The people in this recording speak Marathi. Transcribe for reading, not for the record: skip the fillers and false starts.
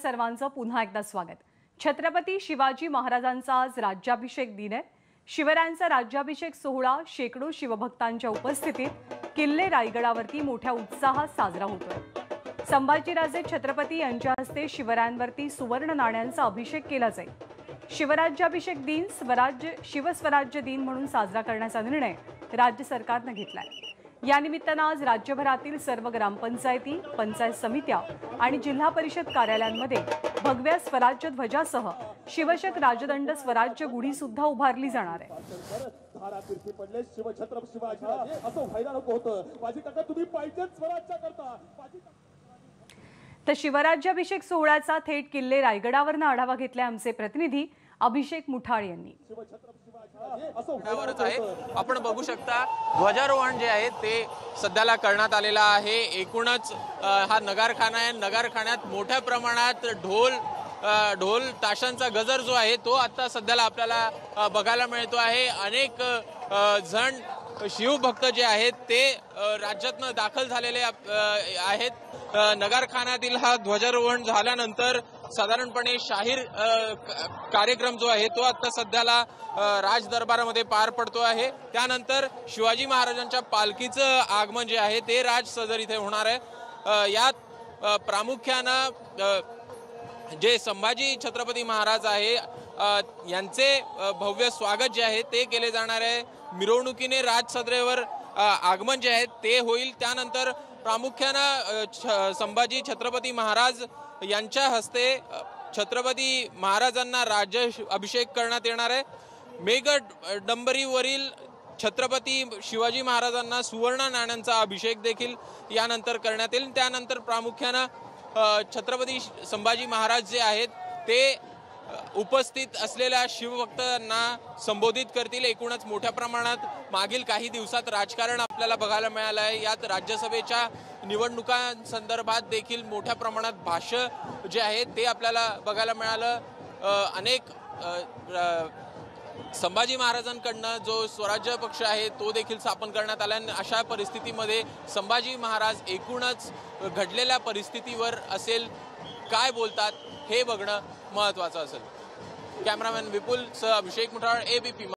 सर्वांचं पुन्हा एकदा स्वागत। छत्रपती शिवाजी महाराजांचा आज राज्याभिषेक दिन आहे। शिवरायांचा राज्याभिषेक सोहळा शेकडो शिवभक्तांच्या उपस्थितीत किल्ले रायगडावरती मोठ्या उत्साहात साजरा होतोय। संभाजीराजे छत्रपती यांच्या हस्ते शिवरायांवरती सुवर्ण नाण्यांचा अभिषेक केला जाईल। शिवराज्याभिषेक दिन शिवस्वराज्य दिन म्हणून साजरा करण्याचा निर्णय राज्य सरकारने घेतलाय। या निमित्ताने आज राज्यभरातील सर्व ग्रामपंचायती, पंचायत समित्या आणि जिल्हा परिषद कार्यालयांमध्ये भगव्या स्वराज्य ध्वजासह शिवशक राजदंड स्वराज्य गुढी सुद्धा उभारली जाणार आहे। तर शिवराज्याभिषेक सोहळ्याचा थेट किल्ले रायगडावरून आढावा घेतलाय आमचे प्रतिनिधी अभिषेक मुठाळ यांनी। आपण बघू शकता ध्वजारोहण जे आहे ते सध्याला करण्यात आलेला आहे। एकूणच हा नगारखाना आहे। नगारखान्यात मोठ्या प्रमाणात ढोल ताशांचा गजर जो आहे तो आता सध्याला आपल्याला बघायला मिळतो आहे। अनेक जण शिवभक्त जे आहेत ते राज्यातनं दाखल झालेले आहेत। नगारखान्यातील हा ध्वजारोहण झाल्यानंतर साधारणपणे शाहीर कार्यक्रम जो आहे तो आता सध्याला राज दरबारामध्ये पार पडतो आहे। त्यानंतर शिवाजी महाराजांच्या पालखीचं आगमन जे आहे ते राज सदर इथे होणार आहे। यात प्रामुख्याने जे संभाजी छत्रपती महाराज आहे यांचे भव्य स्वागत जे आहे ते केले जाणार आहे। मिरवणुकीने राज सदरेवर आगमन जे आहे ते होईल। त्यानंतर प्रामुख्याने संभाजी छत्रपती महाराज यांच्या हस्ते छत्रपती महाराजांना राज्य अभिषेक करण्यात येणार आहे। मेघडंबरीवरील छत्रपती शिवाजी महाराजांना सुवर्ण नाण्यांचा अभिषेक देखील यानंतर करण्यात येईल। त्यानंतर प्रामुख्याने छत्रपती संभाजी महाराज जे आहेत ते उपस्थित असलेल्या शिवभक्तांना संबोधित करतील। एकूणच मोठ्या प्रमाणात मागील काही दिवसात राजकारण आपल्याला बघायला मिळालं आहे। यात राज्यसभेच्या निवडणुकांसंदर्भात देखील मोठ्या प्रमाणात भाष्य जे आहे ते आपल्याला बघायला मिळालं। अनेक संभाजी महाराजांकडनं जो स्वराज्य पक्ष आहे तो देखील स्थापन करण्यात आला। अशा परिस्थितीमध्ये संभाजी महाराज एकूणच घडलेल्या परिस्थितीवर असेल काय बोलतात हे बघणं महत्त्वाचं असेल। कॅमेरामॅन विपुल सह अभिषेक मुठाळ, ABP।